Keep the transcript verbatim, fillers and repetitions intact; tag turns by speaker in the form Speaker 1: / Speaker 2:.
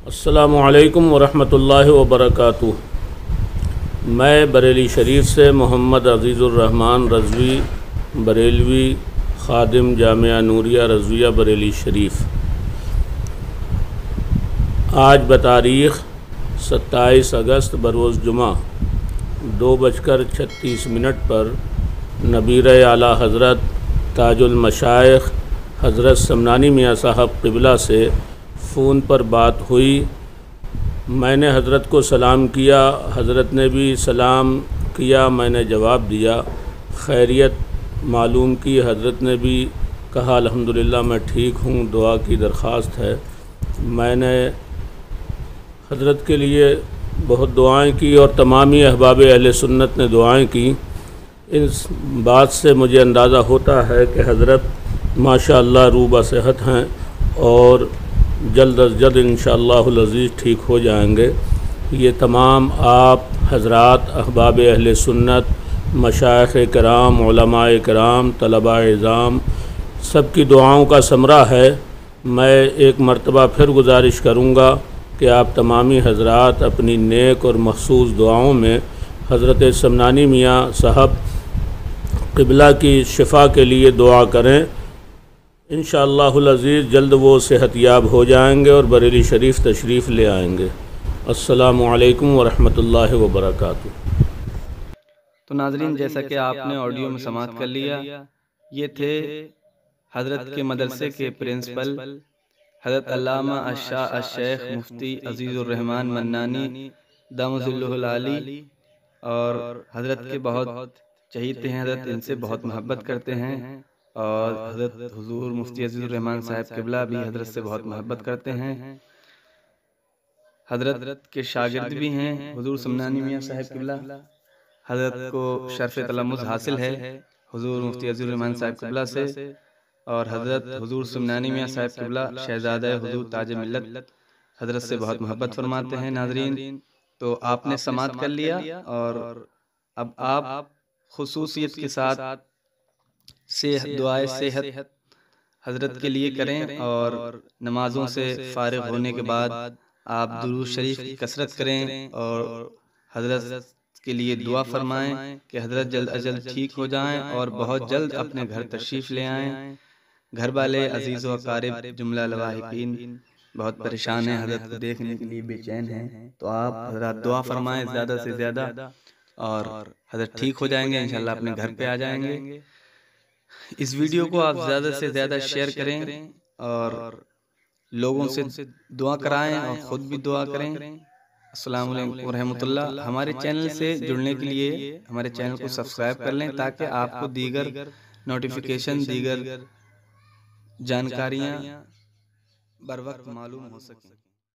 Speaker 1: अस्सलामु अलैकुम वरहमतुल्लाहि वबरकातुह। मैं बरेली शरीफ से मोहम्मद अज़ीज़ुर रहमान रज़वी बरेलवी ख़ादिम जामिया नूरिया रज़विया बरेली शरीफ। आज बतारीख़ सत्ताईस अगस्त बरोज़ जुमा दो बजकर छत्तीस मिनट पर नबीर आला हज़रत ताजुल मशाइख़ हज़रत समनानी मियाँ साहब क़िबला से फ़ोन पर बात हुई। मैंने हज़रत को सलाम किया, हज़रत ने भी सलाम किया, मैंने जवाब दिया, खैरियत मालूम की। हज़रत ने भी कहा अल्हम्दुलिल्लाह मैं ठीक हूँ, दुआ की दरख्वास्त है। मैंने हज़रत के लिए बहुत दुआएं की और तमामी अहबाब अहले सुन्नत ने दुआएं की। इस बात से मुझे अंदाज़ा होता है कि हज़रत माशाअल्लाह रूबा सेहत हैं और जल्द अज जल्द इंशाअल्लाहुल अज़ीज़ ठीक हो जाएंगे। ये तमाम आप हज़रात अहबाब अहले सुन्नत, मशाइख़ किराम, उलमाए किराम, तलबा इज़ाम सब की दुआओं का समरा है। मैं एक मरतबा फिर गुजारिश करूँगा कि आप तमामी हज़रात अपनी नेक और मखसूस दुआओं में हज़रत समनानी मियाँ साहब क़िबला की शिफ़ा के लिए दुआ करें। इंशाअल्लाहुल अज़ीज़ जल्द वो सेहतयाब हो जाएंगे और बरेली शरीफ तशरीफ़ ले आएंगे। अस्सलामु अलैकुम वरहमतुल्लाहि वबरकातुहू।
Speaker 2: तो नाज़रीन, जैसा कि आपने ऑडियो में समाअत कर लिया, ये थे हज़रत के मदरसे के प्रिंसिपल हज़रत अल्लामा अश-शाह अश-शेख मुफ्ती अज़ीज़ुर रहमान मन्नानी दामज़िल्लुहुल आली, और हज़रत के बहुत चहीते हैं, हज़रत इनसे बहुत मोहब्बत करते हैं। और हज़रत हुज़ूर मुफ्ती अज़ीज़ुर रहमान साहब क़िबला भी हज़रत से बहुत मोहब्बत करते हैं। हज़रत के शागिर्द भी हैं हुज़ूर समनानी मियाँ साहब क़िबला। हज़रत को शर्फ़ तलम्मुज़ हासिल है हुज़ूर मुफ्ती अज़ीज़ुर रहमान साहब क़िबला से। और हज़रत हुज़ूर समनानी मियाँ साहब क़िबला शहज़ादा हुज़ूर ताज मिल्लत हज़रत से बहुत मोहब्बत फरमाते हैं। नाज़रीन, तो आपने समाअत कर लिया और अब आप खुसूसियत के साथ से दुआए सेहत हज़रत के लिए करें, और नमाज़ों से फ़ारिग़ होने के बाद आप दुरूद शरीफ की कसरत करें और हज़रत के लिए दुआ फरमाएं कि हज़रत जल्द अज जल्द ठीक हो जाएं और बहुत जल्द अपने घर तशरीफ़ ले आएं। घर वाले अज़ीज़ व अक़ारिब जुमला लवाहिकीन बहुत परेशान हैं, हज़रत को देखने के लिए बेचैन हैं। तो आप हज़रत दुआ फरमाएं ज़्यादा से ज़्यादा और हज़रत ठीक हो जाएंगे, इंशाअल्लाह अपने घर पे आ जाएंगे। इस वीडियो को आप ज़्यादा से ज़्यादा शेयर करें और लोगों से दुआ कराएं और ख़ुद भी दुआ करें। अस्सलामु अलैकुम रहमतुल्लाह। हमारे चैनल से जुड़ने के लिए हमारे चैनल को सब्सक्राइब कर लें ताकि आपको दीगर नोटिफिकेशन, दीगर जानकारियाँ बर वक्त मालूम हो सकें।